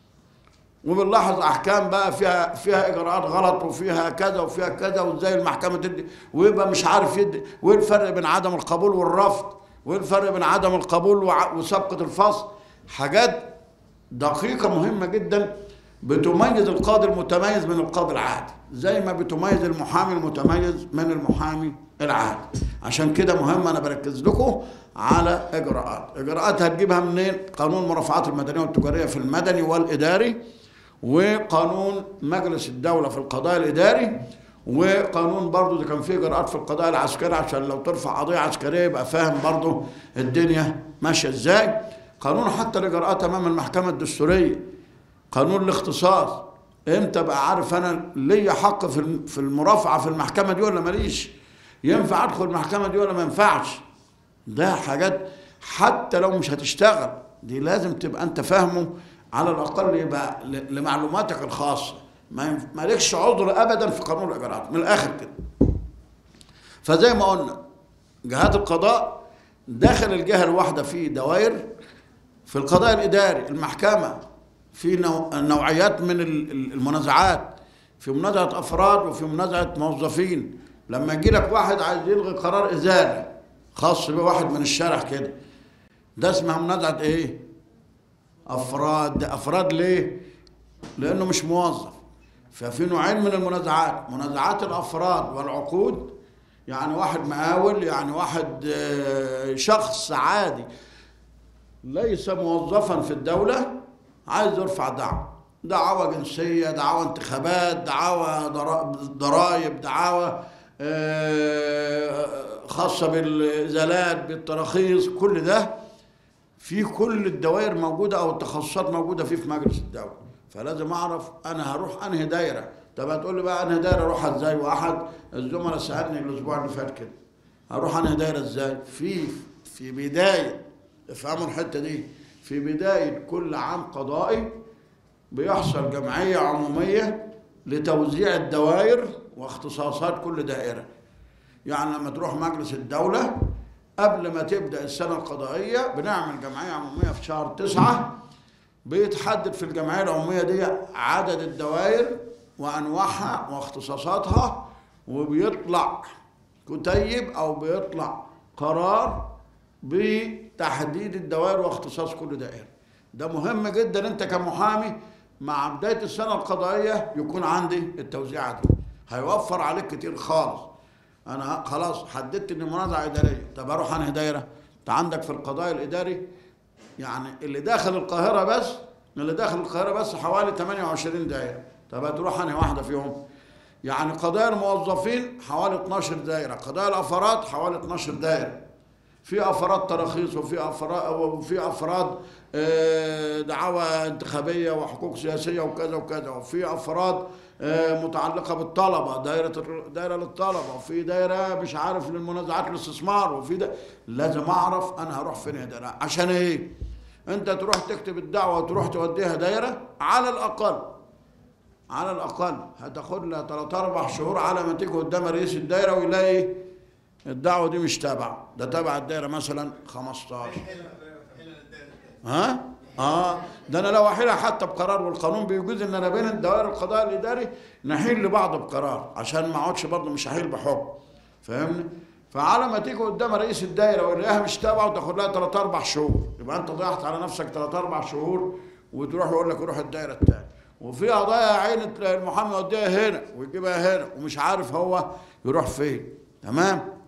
وبنلاحظ احكام بقى فيها فيها اجراءات غلط وفيها كذا وفيها كذا، وازاي المحكمه تدي، ويبقى مش عارف يدي، وايه الفرق بين عدم القبول والرفض، وايه الفرق بين عدم القبول وسبقه الفصل. حاجات دقيقه مهمه جدا بتميز القاضي المتميز من القاضي العادي، زي ما بتميز المحامي المتميز من المحامي العادي. عشان كده مهم انا بركز لكم على اجراءات. اجراءات هتجيبها منين؟ قانون المرافعات المدنيه والتجاريه في المدني والاداري، وقانون مجلس الدوله في القضاء الاداري، وقانون برضو اذا كان فيه اجراءات في القضاء العسكري عشان لو ترفع قضيه عسكريه يبقى فاهم برضو الدنيا ماشيه ازاي. قانون حتى الاجراءات امام المحكمه الدستوريه، قانون الاختصاص، امتى ابقى عارف انا ليا حق في في المرافعه في المحكمه دي ولا ماليش، ينفع ادخل المحكمه دي ولا ما ينفعش. ده حاجات حتى لو مش هتشتغل دي لازم تبقى انت فاهمه على الاقل، يبقى لمعلوماتك الخاصه، ما مالكش عذر ابدا في قانون الاجراءات من الاخر كده. فزي ما قلنا جهات القضاء داخل الجهه الواحده في دوائر، في القضاء الاداري المحكمه في نوعيات من المنازعات، في منازعه افراد وفي منازعه موظفين. لما يجي لك واحد عايز يلغي قرار ازاله خاص بواحد من الشارع كده، ده اسمها منازعه ايه؟ افراد. افراد ليه؟ لانه مش موظف. ففي نوعين من المنازعات، منازعات الافراد والعقود، يعني واحد مقاول، يعني واحد شخص عادي ليس موظفا في الدوله عايز يرفع دعوه، دعوه جنسيه، دعوه انتخابات، دعوه ضرائب، دعوه خاصه بالازالات، بالتراخيص، كل ده في كل الدوائر موجوده او التخصصات موجوده فيه في مجلس الدوله. فلازم اعرف انا هروح انهي دايره. طب هتقول لي بقى انهي دايره اروحها ازاي؟ واحد الزملاء سالني الاسبوع اللي فات كده، هروح انهي دايره ازاي؟ في في بدايه، افهموا الحته دي، في بدايه كل عام قضائي بيحصل جمعيه عموميه لتوزيع الدوائر واختصاصات كل دائره. يعني لما تروح مجلس الدوله قبل ما تبدا السنه القضائيه بنعمل جمعيه عموميه في شهر تسعة، بيتحدد في الجمعيه العموميه دي عدد الدوائر وانواعها واختصاصاتها، وبيطلع كتيب او بيطلع قرار بتحديد الدوائر واختصاص كل دائره. ده مهم جدا انت كمحامي مع بدايه السنه القضائيه يكون عندي التوزيعات دي، هيوفر عليك كتير خالص. انا خلاص حددت ان منازعه اداريه، طب اروح انهي دايره؟ انت عندك في القضاء الاداري يعني اللي داخل القاهره بس، اللي داخل القاهره بس حوالي ثمانية وعشرين دايره، طب هتروح انهي واحده فيهم؟ يعني قضايا الموظفين حوالي اثناشر دايره، قضايا الافراد حوالي اثناشر دايره، في افراد تراخيص وفي افراد وفي افراد دعاوى انتخابيه وحقوق سياسيه وكذا وكذا، وفي افراد متعلقه بالطلبه، دايره دايره للطلبه، وفي دايره مش عارف للمنازعات الاستثمار، وفي ده لازم اعرف انا هروح فين دايره. عشان ايه؟ انت تروح تكتب الدعوه وتروح توديها دايره على الاقل على الاقل هتاخد لها ثلاث اربع شهور على ما تيجي قدام رئيس الدايره ويلاقي الدعوه دي مش تابعه، ده تابع الدايره مثلا خمستاشر. ها؟ اه ده انا لو احيلها حتى بقرار، والقانون بيجوز ان انا بين الدوائر القضاء الاداري نحيل لبعض بقرار عشان ما اقعدش برضه مش هحيل بحكم، فاهمني؟ فعلى ما تيجي قدام رئيس الدايره ويلاقيها مش تابعه وتاخد لها ثلاث اربع شهور، يبقى انت ضيعت على نفسك ثلاث اربع شهور، وتروح يقول لك روح الدايره الثانيه. وفي قضايا عين المحامي يوديها هنا ويجيبها هنا ومش عارف هو يروح فين. تمام؟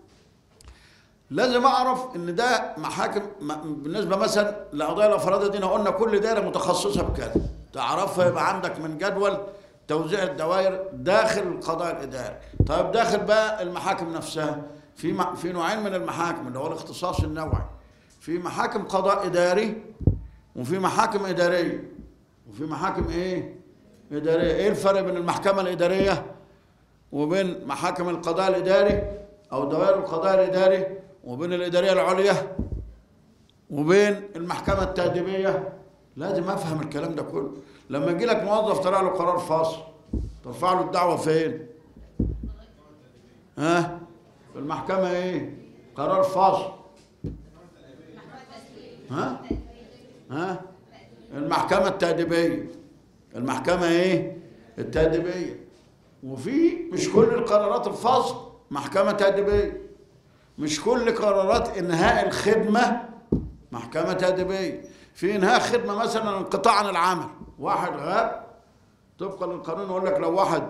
لازم اعرف ان ده محاكم بالنسبه مثلا لقضايا الافراد دي، قلنا كل دايره متخصصه بكذا، تعرفها يبقى عندك من جدول توزيع الدوائر داخل القضاء الاداري. طيب داخل بقى المحاكم نفسها في في نوعين من المحاكم اللي هو الاختصاص النوعي، في محاكم قضاء اداري وفي محاكم اداريه وفي محاكم ايه؟ اداريه. ايه الفرق بين المحكمه الاداريه وبين محاكم القضاء الاداري او دوائر القضاء الاداري وبين الاداريه العليا وبين المحكمه التاديبيه؟ لازم افهم الكلام ده كله. لما يجي لك موظف طلع له قرار فاصل، ترفع له الدعوة فين؟ ها؟ في المحكمة ايه؟ قرار فصل. ها؟ ها؟ المحكمة التأديبية. المحكمة ايه؟ التأديبية. وفي مش كل القرارات الفصل محكمة تأديبية. مش كل قرارات إنهاء الخدمة محكمة تأديبية. في إنهاء خدمة مثلا انقطاع عن العمل، واحد غاب طبقا للقانون يقول لك لو واحد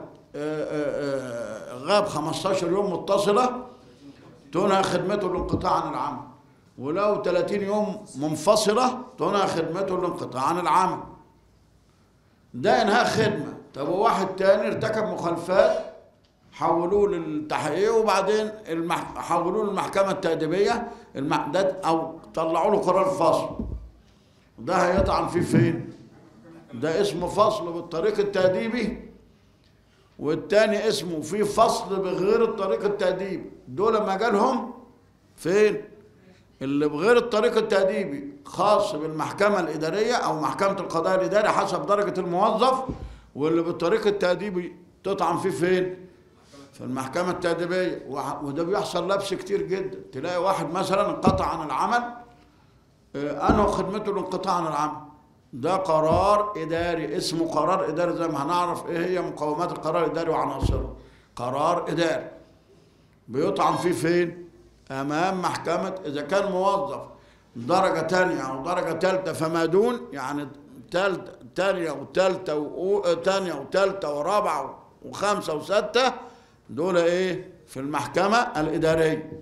غاب خمستاشر يوم متصلة تنهى خدمته الانقطاع عن العمل، ولو تلاتين يوم منفصلة تنهى خدمته الانقطاع عن العمل. ده إنهاء خدمة. طب وواحد تاني ارتكب مخالفات حولوه للتحقيق وبعدين المح... حولوه للمحكمة التأديبية المح... أو طلعوا له قرار فصل. ده هيطعن فيه فين؟ ده اسمه فصل بالطريق التأديبي، والتاني اسمه فيه فصل بغير الطريق التأديبي. دول لما جالهم فين؟ اللي بغير الطريق التأديبي خاص بالمحكمة الإدارية أو محكمة القضاء الإداري حسب درجة الموظف، واللي بالطريق التأديبي تطعن فيه فين؟ في المحكمة التأديبية. وده بيحصل لبس كتير جدا. تلاقي واحد مثلا انقطع عن العمل، أنهى خدمته الانقطاع عن العمل، ده قرار إداري اسمه قرار إداري، زي ما هنعرف إيه هي مقومات القرار الإداري وعناصره. قرار إداري بيطعن فيه فين؟ أمام محكمة. إذا كان موظف درجة تانية أو درجة تالتة فما دون، يعني تالتة تانية وتالتة وتانية وتالتة ورابعة وخمسة وستة، دول إيه؟ في المحكمة الإدارية.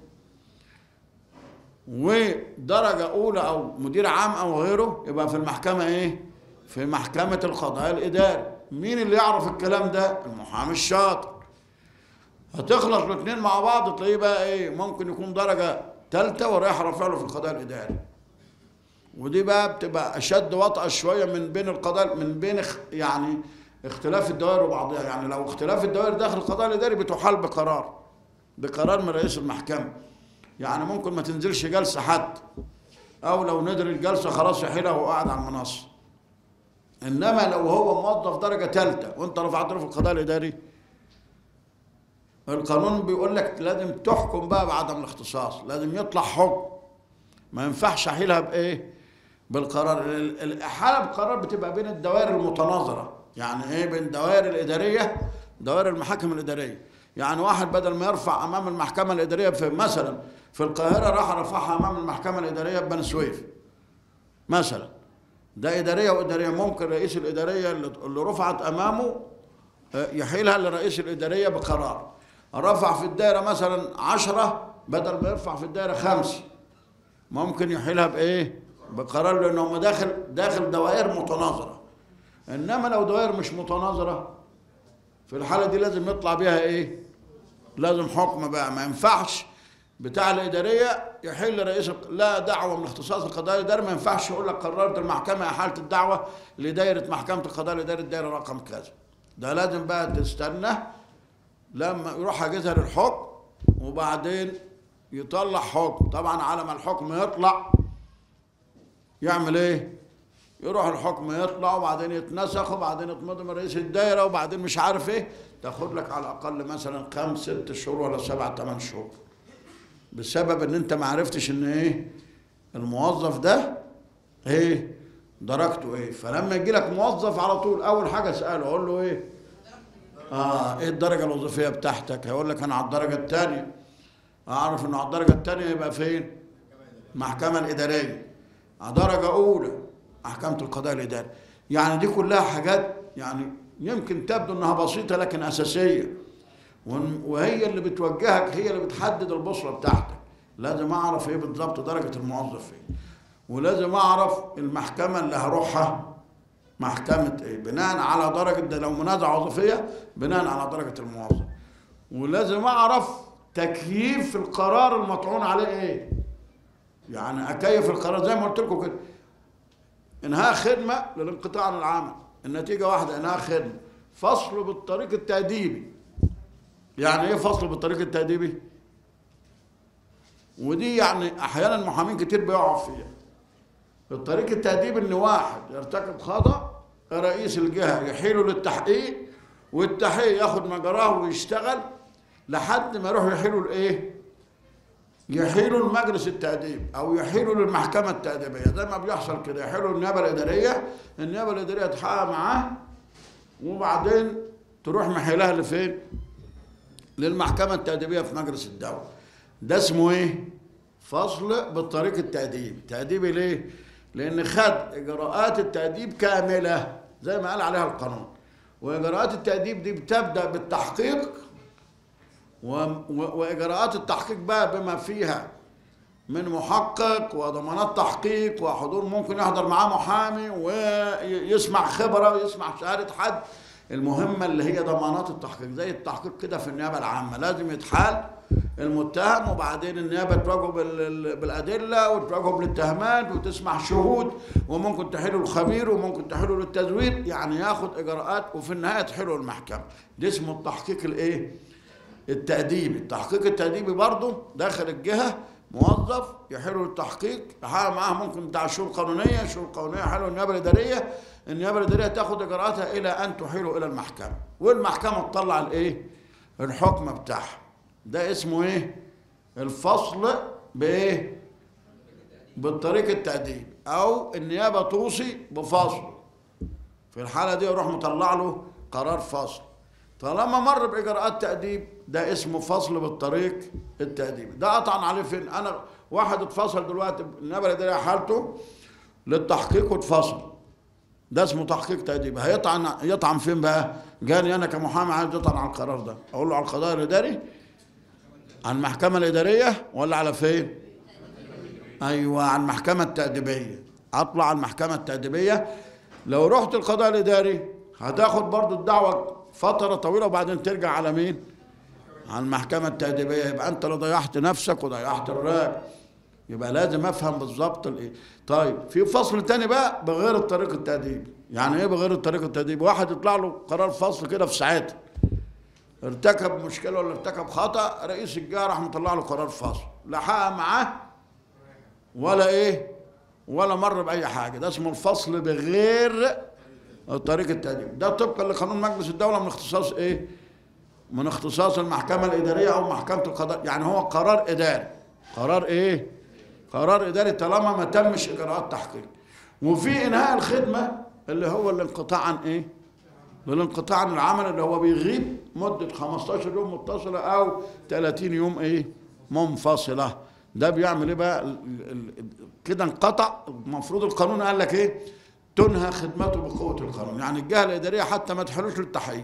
ودرجة أولى أو مدير عام أو غيره يبقى في المحكمة إيه؟ في محكمة القضاء الإداري. مين اللي يعرف الكلام ده؟ المحامي الشاطر. هتخلص الاثنين مع بعض تلاقيه بقى إيه؟ ممكن يكون درجة ثالثة ورايح رافع له في القضاء الإداري. ودي بقى بتبقى أشد وطأة شوية من بين القضاء، من بين يعني اختلاف الدوائر وبعضها. يعني لو اختلاف الدوائر داخل القضاء الإداري بتحال بقرار بقرار من رئيس المحكمة. يعني ممكن ما تنزلش جلسة حد، أو لو ندر الجلسة خلاص يحيلها وهو قاعد على المنصة. إنما لو هو موظف درجة ثالثة وأنت رفعت له في القضاء الإداري، القانون بيقول لك لازم تحكم بقى بعدم الاختصاص، لازم يطلع حكم. ما ينفعش أحيلها بإيه؟ بالقرار. الإحالة بالقرار بتبقى بين الدوائر المتناظرة. يعني إيه؟ بين الدوائر الإدارية، دوائر المحاكم الإدارية. يعني واحد بدل ما يرفع أمام المحكمة الإدارية في مثلا في القاهرة راح رفعها أمام المحكمة الإدارية ببني سويف مثلا، ده إدارية وإدارية. ممكن رئيس الإدارية اللي رفعت أمامه يحيلها لرئيس الإدارية بقرار. رفع في الدائرة مثلا عشرة بدل ما يرفع في الدائرة خمسة، ممكن يحيلها بإيه؟ بقرار، لأنهم داخل داخل دوائر متناظرة. إنما لو دوائر مش متناظرة في الحالة دي لازم يطلع بيها إيه؟ لازم حكم بقى. ما ينفعش بتاع الإدارية يحل رئيس لا دعوة من اختصاص القضاء الإداري. ما ينفعش يقول لك قررت المحكمة إحالة الدعوة لدائرة محكمة القضاء الإداري الدائرة رقم كذا. ده لازم بقى تستنى لما يروح حاجزها للحكم وبعدين يطلع حكم. طبعا على ما الحكم يطلع يعمل ايه؟ يروح الحكم يطلع وبعدين يتنسخ وبعدين يتمضي من رئيس الدائرة وبعدين مش عارف ايه. تاخد لك على الأقل مثلا خمس ست شهور ولا سبع ثمان شهور، بسبب ان انت ما عرفتش ان ايه الموظف ده ايه درجته ايه. فلما يجي لك موظف على طول اول حاجه اساله اقول له ايه؟ اه ايه الدرجه الوظيفيه بتاعتك؟ هيقول لك انا على الدرجه الثانيه. اعرف انه على الدرجه الثانيه يبقى فين؟ المحكمه الاداريه. على درجه اولى محكمه القضاء الاداري. يعني دي كلها حاجات يعني يمكن تبدو انها بسيطه لكن اساسيه، وهي اللي بتوجهك، هي اللي بتحدد البصره بتاعتك. لازم اعرف ايه بالضبط درجه الموظف ايه، ولازم اعرف المحكمه اللي هروحها محكمه ايه بناء على درجه، ده لو منازعه وظيفيه بناء على درجه الموظف. ولازم اعرف تكييف القرار المطعون عليه ايه. يعني اكيف القرار زي ما قلت لكم كده. انهاء خدمه للانقطاع عن العمل، النتيجه واحده انهاء خدمه. فصل بالطريق التأديبي. يعني ايه فصل بالطريق التأديبي؟ ودي يعني احيانا محامين كتير بيقعوا فيها. الطريق التأديبي ان واحد يرتكب خطأ رئيس الجهه يحيله للتحقيق والتحقيق ياخد مجراه ويشتغل لحد ما يروحوا يحيلوا الايه؟ يحيلوا المجلس التأديب او يحيلوا للمحكمة التأديبية، زي ما بيحصل كده، يحيلوا النيابة الإدارية، النيابة الإدارية تحقق معاه وبعدين تروح محيلها لفين؟ للمحكمة التأديبية في مجلس الدولة. ده اسمه ايه؟ فصل بالطريق التأديبي. تأديبي ليه؟ لأن خد إجراءات التأديب كاملة زي ما قال عليها القانون، وإجراءات التأديب دي بتبدأ بالتحقيق، وإجراءات التحقيق بقى بما فيها من محقق وضمانات تحقيق وحضور ممكن يحضر معاه محامي ويسمع خبرة ويسمع شهادة حد. المهمة اللي هي ضمانات التحقيق زي التحقيق كده في النيابة العامة، لازم يتحال المتهم وبعدين النيابة تواجهه بالأدلة وتواجهه بالاتهامات وتسمع شهود وممكن تحيله الخبير وممكن تحيله للتزوير، يعني ياخد إجراءات وفي النهاية تحيله المحكمة. ده اسمه التحقيق الإيه؟ التأديبي. التحقيق التأديبي برضه داخل الجهة موظف يحيله التحقيق، يحقق معاه ممكن بتاع الشؤون القانونية، الشؤون القانونية يحيله النيابة الإدارية، النيابة الإدارية تاخد إجراءاتها إلى أن تحيله إلى المحكمة، والمحكمة تطلع الإيه؟ الحكم بتاعها. ده اسمه إيه؟ الفصل بإيه؟ بالطريق التأديبي، أو النيابة توصي بفصل. في الحالة دي يروح مطلع له قرار فصل. طالما مر بإجراءات تأديب ده اسمه فصل بالطريق التأديبي. ده أطعن عليه فين؟ أنا واحد اتفصل دلوقتي النيابة الإدارية حالته للتحقيق واتفصل، ده اسمه تحقيق تأديبي. هيطعن يطعن فين بقى؟ جاني أنا كمحامي عايز يطعن على القرار ده، أقول له على القضاء الإداري؟ على المحكمة الإدارية ولا على فين؟ أيوه على المحكمة التأديبية. أطلع على المحكمة التأديبية. لو رحت القضاء الإداري هتاخد برضو الدعوة فترة طويلة وبعدين ترجع على مين؟ على المحكمة التأديبية. يبقى أنت اللي ضيعت نفسك وضيعت الراجل. يبقى لازم أفهم بالظبط الإيه. طيب في فصل تاني بقى بغير الطريق التأديبي. يعني إيه بغير الطريق التأديبي؟ واحد يطلع له قرار فصل كده في ساعتها، ارتكب مشكلة ولا ارتكب خطأ، رئيس الجهة راح مطلع له قرار فصل، لا حقق معاه ولا إيه؟ ولا مر بأي حاجة. ده اسمه الفصل بغير الطريق التأديبي. ده طبقا لقانون مجلس الدولة من اختصاص ايه؟ من اختصاص المحكمة الإدارية أو محكمة القضاء. يعني هو قرار إداري. قرار ايه؟ قرار إداري طالما ما تمش إجراءات تحقيق. وفي إنهاء الخدمة اللي هو الانقطاع عن ايه؟ الانقطاع عن العمل اللي هو بيغيب مدة خمستاشر يوم متصلة أو ثلاثين يوم ايه؟ منفصلة. ده بيعمل ايه بقى؟ كده انقطع. المفروض القانون قال لك ايه؟ تنهى خدمته بقوة القانون. يعني الجهة الإدارية حتى ما تحلوش للتحقيق،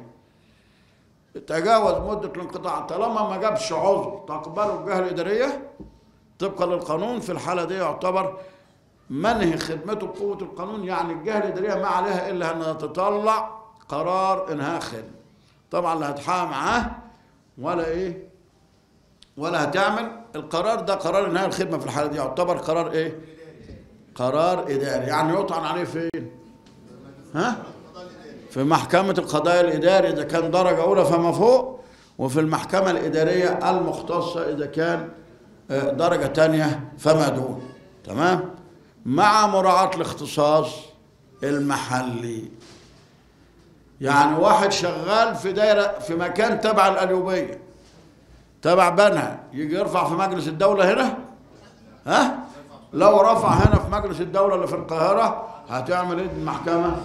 تجاوز مدة الانقطاع طالما ما جابش عذر تقبله الجهة الإدارية طبقا للقانون. في الحالة دي يعتبر منهي خدمته بقوة القانون. يعني الجهة الإدارية ما عليها إلا أنها تطلع قرار إنهاء خدمة. طبعا لا هتحقق معاه ولا إيه ولا هتعمل. القرار ده قرار إنهاء الخدمة في الحالة دي يعتبر قرار إيه؟ قرار إداري. يعني يطعن عليه فين؟ ها؟ في محكمة القضاء الإداري إذا كان درجة أولى فما فوق، وفي المحكمة الإدارية المختصة إذا كان درجة تانية فما دون. تمام؟ مع مراعاة الاختصاص المحلي. يعني واحد شغال في دايرة في مكان تبع القليوبية تبع بنها، يجي يرفع في مجلس الدولة هنا؟ ها؟ لو رفع هنا في مجلس الدولة اللي في القاهرة هتعمل ايه المحكمة؟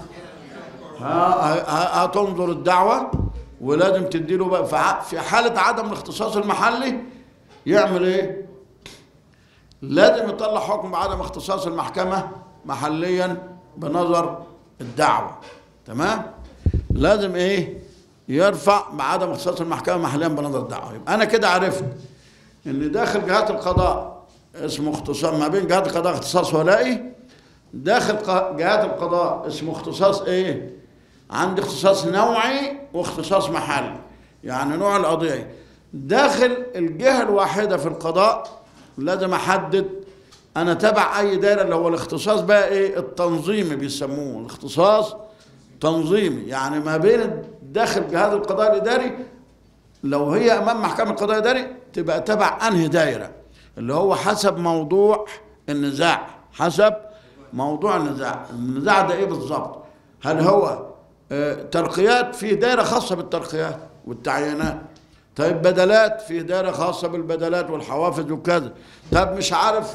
هتنظر الدعوة ولازم تديله بقى في حالة عدم الاختصاص المحلي يعمل ايه؟ لازم يطلع حكم بعدم اختصاص المحكمة محليا بنظر الدعوة. تمام؟ لازم ايه؟ يرفع بعدم اختصاص المحكمة محليا بنظر الدعوة. يبقى انا كده عرفت ان داخل جهات القضاء اسمه اختصاص، ما بين جهات القضاء اختصاص ولائي، داخل جهات القضاء اسمه اختصاص ايه؟ عندي اختصاص نوعي واختصاص محلي. يعني نوع القضية داخل الجهة الواحدة في القضاء لازم احدد انا تبع اي دائرة، اللي هو الاختصاص بقى ايه؟ التنظيمي بيسموه الاختصاص تنظيمي. يعني ما بين داخل جهاز القضاء الاداري لو هي امام محكمة القضاء الاداري تبقى تبع انهي دائرة، اللي هو حسب موضوع النزاع. حسب موضوع النزاع. النزاع ده ايه بالظبط؟ هل هو ترقيات في دائرة خاصة بالترقيات والتعيينات. طيب بدلات في دائرة خاصة بالبدلات والحوافز وكذا. طب مش عارف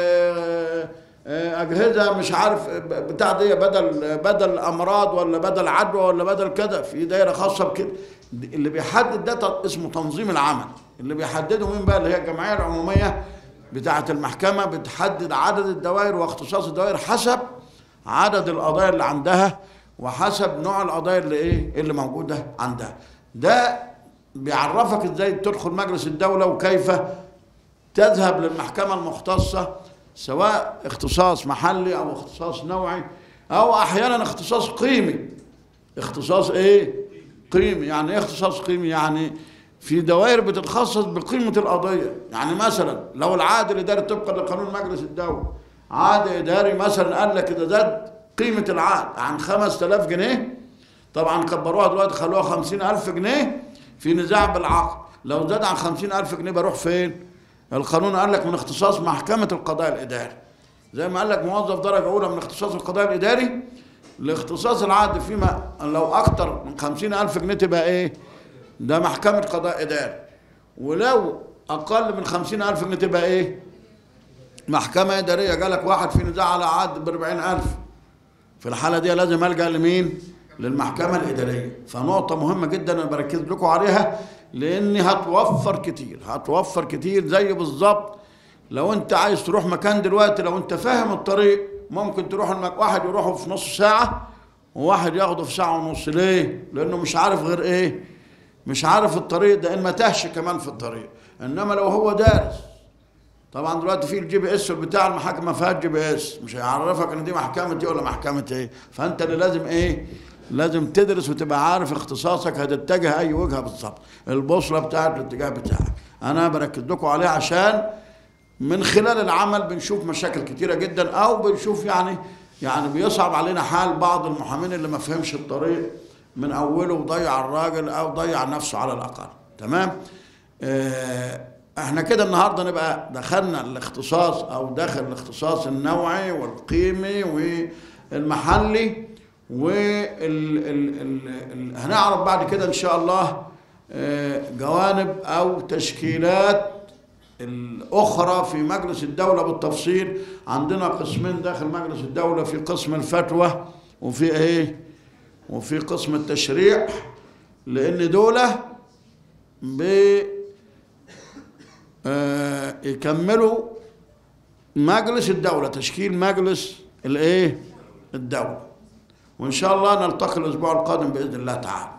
أجهزة مش عارف بتاع دي بدل بدل أمراض ولا بدل عدوى ولا بدل كذا، في دائرة خاصة بكده. اللي بيحدد ده اسمه تنظيم العمل. اللي بيحدده مين بقى؟ اللي هي الجمعية العمومية بتاعة المحكمة، بتحدد عدد الدوائر واختصاص الدوائر حسب عدد القضايا اللي عندها وحسب نوع القضايا اللي ايه اللي موجودة عندها. ده بيعرفك ازاي تدخل مجلس الدولة وكيف تذهب للمحكمة المختصة، سواء اختصاص محلي او اختصاص نوعي او احيانا اختصاص قيمي. اختصاص ايه؟ قيمي. يعني ايه اختصاص قيمي؟ يعني في دوائر بتتخصص بقيمة القضية. يعني مثلا لو العقد الإداري طبقا لقانون مجلس الدولة عقد إداري مثلا قال لك إذا زاد قيمة العقد عن خمسة آلاف جنيه، طبعا كبروها دلوقتي خلوها خمسين ألف جنيه في نزاع بالعقد، لو زاد عن خمسين ألف جنيه بروح فين؟ القانون قال لك من اختصاص محكمة القضاء الإداري. زي ما قال لك موظف درجة أولى من اختصاص القضاء الإداري لاختصاص العقد فيما لو أكتر من خمسين ألف جنيه تبقى إيه؟ ده محكمة قضاء إداري. ولو أقل من خمسين ألف جنيه تبقى إيه؟ محكمة إدارية. جالك واحد في نزاع على عقد بأربعين ألف، في الحالة دي لازم ألجأ لمين؟ للمحكمة الإدارية. فنقطة مهمة جدا أنا بركز لكم عليها لأن هتوفر كتير، هتوفر كتير. زي بالظبط لو أنت عايز تروح مكان دلوقتي، لو أنت فاهم الطريق ممكن تروح المك... واحد يروحه في نص ساعة وواحد ياخده في ساعة ونص. ليه؟ لأنه مش عارف غير إيه؟ مش عارف الطريق ده، إن ما تهش كمان في الطريق. إنما لو هو دارس، طبعا دلوقتي في الجي بي اس بتاع المحاكم ما فيهاش جي بي اس، مش هيعرفك ان دي محكمة دي ولا محكمة ايه. فانت اللي لازم ايه؟ لازم تدرس وتبقى عارف اختصاصك هتتجه اي وجهة بالظبط، البوصلة بتاعت الاتجاه بتاعك. انا بركز لكم عليه عشان من خلال العمل بنشوف مشاكل كتيرة جدا، او بنشوف يعني يعني بيصعب علينا حال بعض المحامين اللي ما فهمش الطريق من اوله وضيع الراجل او ضيع نفسه على الاقل. تمام؟ اه احنا كده النهارده نبقى دخلنا الاختصاص او داخل الاختصاص النوعي والقيمي والمحلي، وال هنعرف بعد كده ان شاء الله جوانب او تشكيلات الاخرى في مجلس الدولة بالتفصيل. عندنا قسمين داخل مجلس الدولة، في قسم الفتوى وفي ايه؟ وفي قسم التشريع، لان دولة ب آه يكملوا مجلس الدولة، تشكيل مجلس الايه؟ الدولة. وان شاء الله نلتقي الاسبوع القادم باذن الله تعالى.